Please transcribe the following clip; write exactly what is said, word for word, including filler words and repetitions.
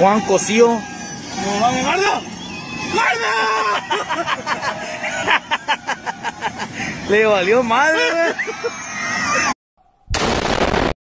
Juan Cosío. ¡No mames, Mardo! ¡Mardo! Le valió madre, güey.